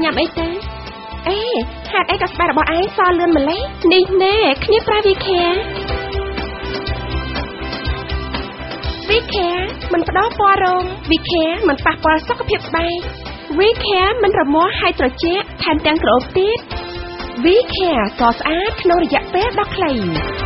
ញ៉ាំអីទៅអេហេតុអីក៏ស្បែករបស់ឯងសលឿនម្លេះនេះណែគ្នាប្រើវីខាមិនផ្ដោតពណ៌រោមវីខាមិនប៉ះពាល់សុខភាពស្បែកវីខាមិនរមាស់ហើយត្រជាក់ថែមទាំងក្រអូបទៀតវីខាសស្អាតក្នុងរយៈពេលដ៏ខ្លី